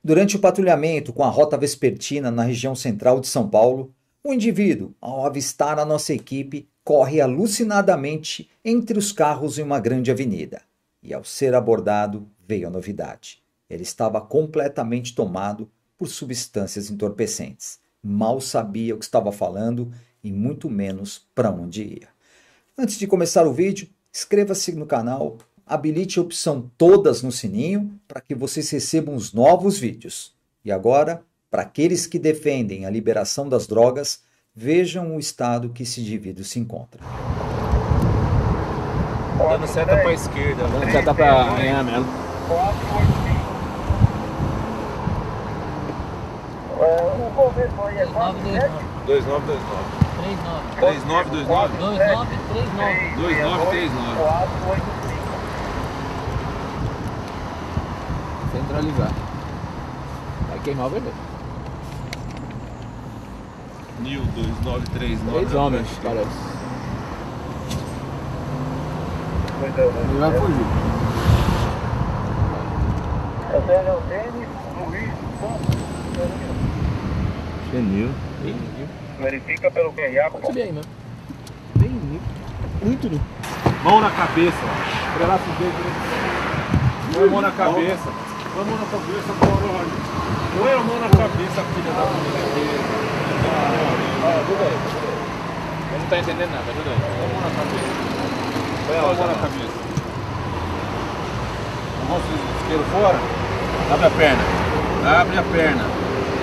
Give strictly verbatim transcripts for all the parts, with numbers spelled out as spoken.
Durante o patrulhamento com a rota vespertina na região central de São Paulo, o indivíduo, ao avistar a nossa equipe, corre alucinadamente entre os carros em uma grande avenida. E ao ser abordado, veio a novidade. Ele estava completamente tomado por substâncias entorpecentes. Mal sabia o que estava falando e muito menos para onde ia. Antes de começar o vídeo, inscreva-se no canal, habilite a opção todas no sininho para que vocês recebam os novos vídeos. E agora, para aqueles que defendem a liberação das drogas, vejam o estado que esse indivíduo se encontra. Dando seta para a esquerda, dando seta para ganhar mesmo. O começo aí é dois nove dois nove. três nove dois nove? dois nove três nove. dois nove três nove. Centralizar. Vai queimar o bebê. Nil dois nove três nove. Três homens, parece. Ele vai fugir. Eu tenho o Denis, Luiz, Chenil. verifica pelo Q R A, por Pode subir aí, mano. Bem limpo. Muito limpo. Mão na cabeça, ó. Pra lá subir. Põe a mão na cabeça. Põe a mão na cabeça, Coronel. Põe a mão na cabeça, filha da mãe. Ajuda aí. Ele não tá entendendo nada, ajuda aí. Põe a mão na cabeça. Põe a mão na cabeça. A mão esquerda fora. Abre a perna. Abre a perna.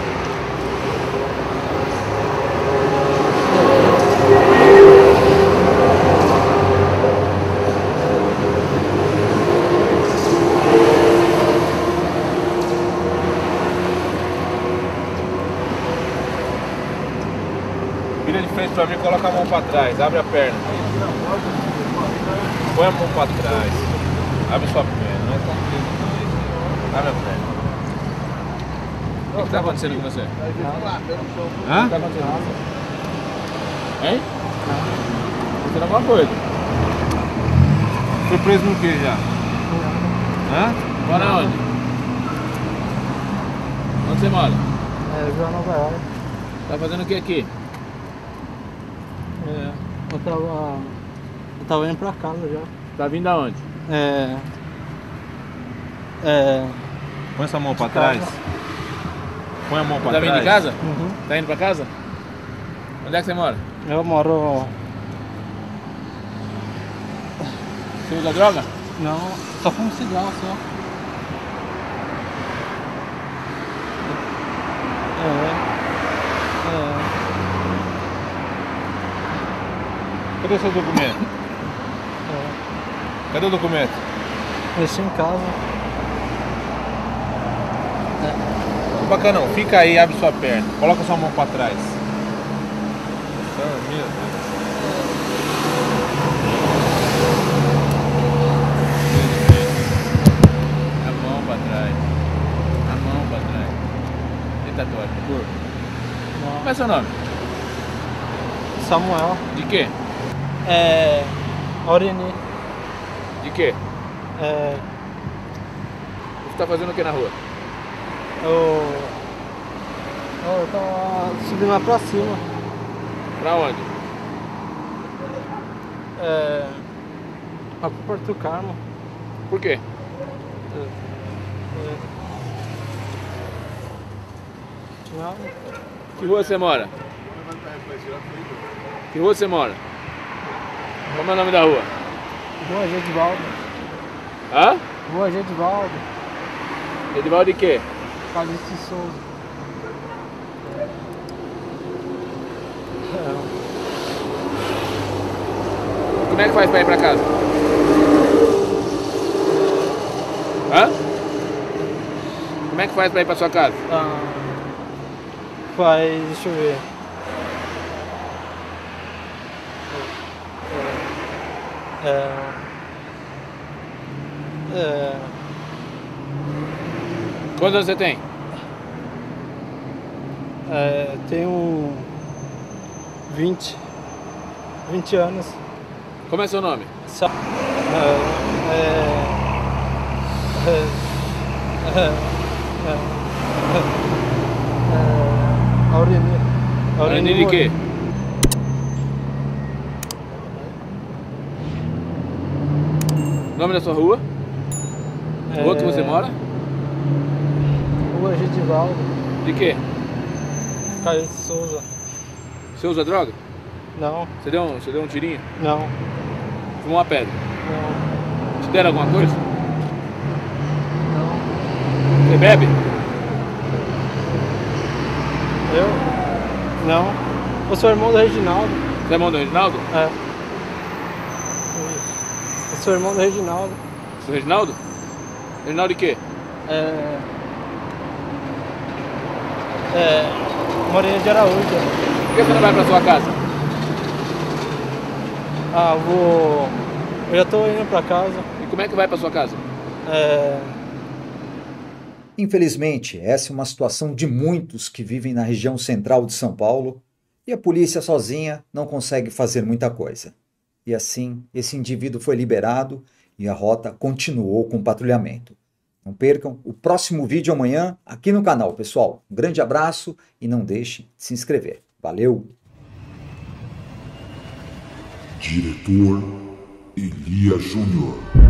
Vira de frente pra mim e coloca a mão pra trás, abre a perna. Põe a mão pra trás. Abre sua perna, não é tão frio. Abre a perna. O que tá acontecendo com você? Hã? O que tá acontecendo com você? Hein? Acontecendo alguma coisa. Foi preso no que já? Hã? Mora onde? Onde você mora? É, João Nova York. Tá fazendo o que aqui? É, eu tava. Eu tava indo pra casa já. Tá vindo aonde? É. É. Põe essa mão pra De trás. casa. Põe a mão pra Tá trás. vindo de casa? Uhum. Tá indo pra casa? Onde é que você mora? Eu moro. Você usa droga? Não, só fumo cigarro só. É. É. Cadê o seu documento? É. Cadê o documento? Deixei em casa. Não bacana não, fica aí, abre sua perna. Coloca sua mão pra trás. Oh, meu Deus. A mão pra trás. A mão pra trás. E tatuagem, curva. Como é seu nome? Samuel. De quê? É. Aureni. De quê? É. Você tá fazendo o que na rua? Eu. Eu tava subindo lá pra cima. Pra onde? É. Lá pro Porto do Carmo. Por quê? É. É. Não. Que rua você mora? Que rua você mora? Como é o nome da rua? Rua Gedivaldo. Hã? Rua Gedivaldo. Edivaldo de quê? Calixto de Souza. É. Como é que faz pra ir pra casa? Hã? Como é que faz pra ir pra sua casa? Ah, faz, deixa eu ver. É. É. Quantos anos você tem? É, tenho vinte, vinte anos. Como é seu nome? Sa- é, é, é, é, é. Guarani de quê? Nome da sua rua? É... Rua que você mora? Rua Gedivaldo. De quê? Caio de Souza. Você usa droga? Não, Você deu um, você deu um tirinho? não, Fumou uma pedra? não, Te deram alguma coisa? não. Você bebe? Eu? Não. Eu sou irmão do Reginaldo. Você é irmão do Reginaldo? É. Eu sou irmão do Reginaldo. Do Reginaldo? Reginaldo de quê? É. É. Moreira de Araújo. Por que você não vai pra sua casa? Ah, vou. Eu já tô indo pra casa. E como é que vai pra sua casa? É. Infelizmente, essa é uma situação de muitos que vivem na região central de São Paulo e a polícia sozinha não consegue fazer muita coisa. E assim, esse indivíduo foi liberado e a rota continuou com o patrulhamento. Não percam o próximo vídeo amanhã aqui no canal, pessoal. Um grande abraço e não deixe de se inscrever. Valeu! Diretor Elia Júnior